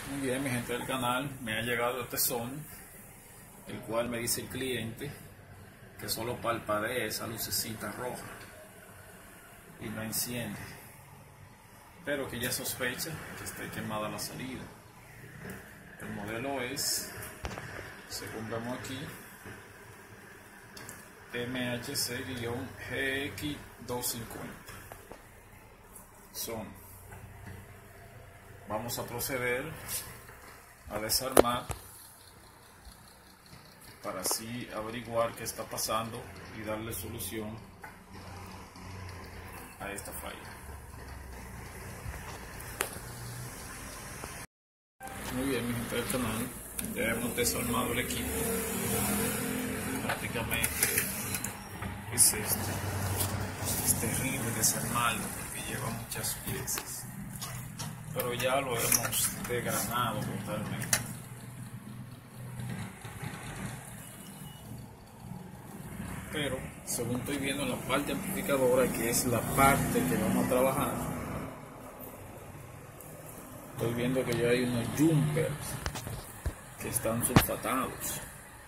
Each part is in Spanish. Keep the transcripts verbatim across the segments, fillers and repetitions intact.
Muy bien, mi gente del canal, me ha llegado este son, el cual me dice el cliente que solo parpadea esa lucecita roja y no enciende, pero que ya sospecha que esté quemada la salida. El modelo es, según vemos aquí, M H C G X doscientos cincuenta. Son. Vamos a proceder a desarmar para así averiguar qué está pasando y darle solución a esta falla. Muy bien, mi gente del canal, ya hemos desarmado el equipo. Prácticamente es esto. Es terrible desarmarlo porque lleva muchas piezas, pero ya lo hemos desgranado totalmente. Pero según estoy viendo en la parte amplificadora, que es la parte que vamos a trabajar, estoy viendo que ya hay unos jumpers que están sulfatados.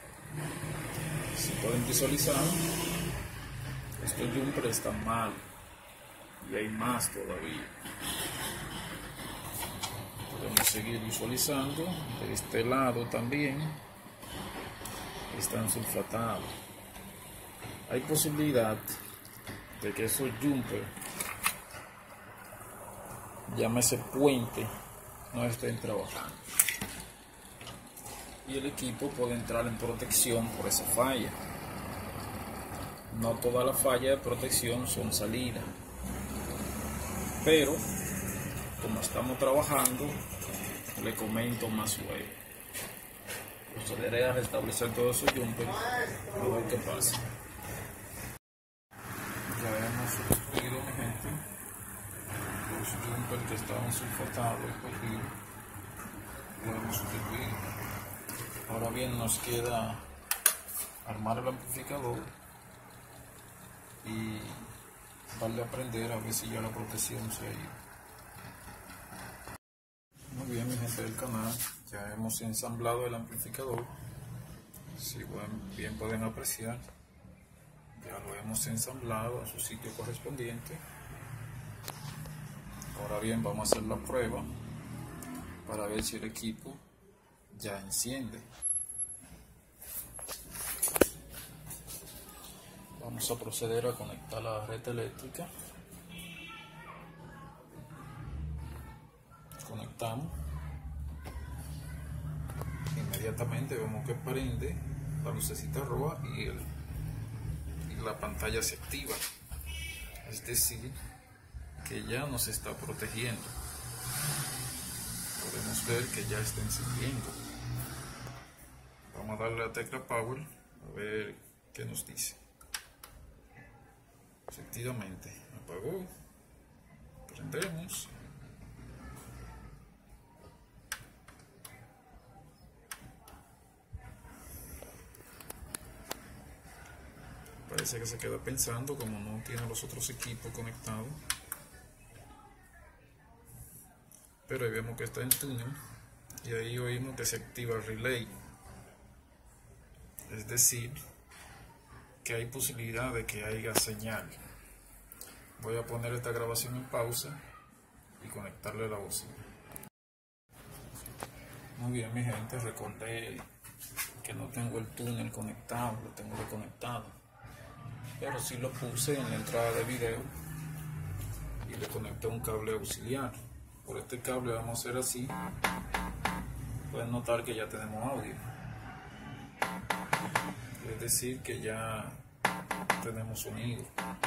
Si pueden visualizar, estos jumpers están mal y hay más todavía. Podemos seguir visualizando de este lado también están sulfatados. Hay posibilidad de que esos jumpers, llámese puente, no estén trabajando y el equipo puede entrar en protección por esa falla. No todas las fallas de protección son salidas, pero como estamos trabajando, le comento más luego. Procederé a restablecer todos esos jumpers a ver qué pasa. Ya hemos sustituido, mi gente, los jumpers que estaban sulfatados por aquí, lo hemos sustituido. Ahora bien, nos queda armar el amplificador y darle a prender a ver si ya la protección se ha ido. Muy bien, mi gente del canal, ya hemos ensamblado el amplificador. Si bien pueden apreciar, ya lo hemos ensamblado a su sitio correspondiente. Ahora bien, vamos a hacer la prueba para ver si el equipo ya enciende. Vamos a proceder a conectar la red eléctrica. Conectamos. Inmediatamente vemos que prende la lucecita roja y, el, y la pantalla se activa. Es decir, que ya nos está protegiendo. Podemos ver que ya está encendiendo. Vamos a darle a tecla Power a ver qué nos dice. Efectivamente, apagó. Prendemos. Parece que se queda pensando, como no tiene los otros equipos conectados. Pero ahí vemos que está en túnel y ahí oímos que se activa el relay. Es decir, que hay posibilidad de que haya señal. Voy a poner esta grabación en pausa y conectarle la bocina. Muy bien, mi gente, recordé que no tengo el túnel conectado, lo tengo desconectado, pero sí lo puse en la entrada de video y le conecté un cable auxiliar. Por este cable vamos a hacer así. Pueden notar que ya tenemos audio, es decir que ya tenemos sonido.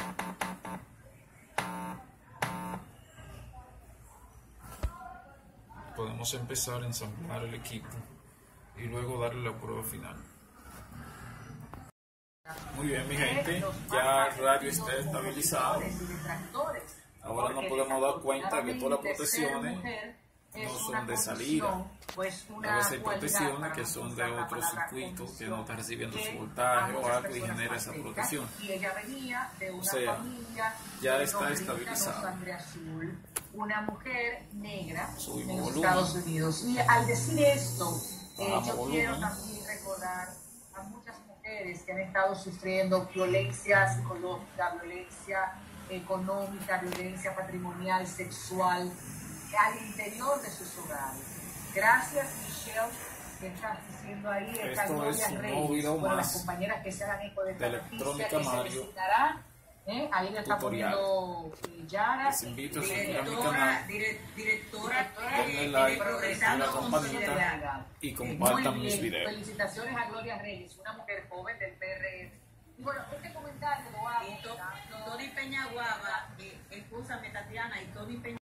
Podemos empezar a ensamblar el equipo y luego darle la prueba final. Muy bien, mi gente, ya el radio está estabilizado. Ahora nos podemos dar cuenta que todas las protecciones no son de salida. A veces hay protecciones que son de otro circuito que no está recibiendo su voltaje o algo y genera esa protección. O sea, ya está estabilizado. una mujer negra Subimos en los volumen. Estados Unidos. Y al decir esto, eh, Bajamos yo volumen. quiero también recordar a muchas mujeres que han estado sufriendo violencia psicológica, violencia económica, violencia patrimonial, sexual, al interior de sus hogares. Gracias, Michelle, que estás diciendo ahí. Está Esto Gloria es un Reyes, nuevo video bueno, las más compañeras que se hagan eco de esta de noticia, Electrónica que se Mario. designará. ¿Eh? Ahí le está Tutorial. poniendo eh, Yara, Les invito a seguir a mi directora, canal. dire- directora, Denle eh, like, de Progresando activen la con campanita Solidaridad. y Eh, compartan muy mis bien. videos. Felicitaciones a Gloria Reyes, una mujer joven del P R M. Y bueno, este comentario lo hago. Y To- Tony Peñaguaba, eh, escúchame Tatiana, y Tony Peña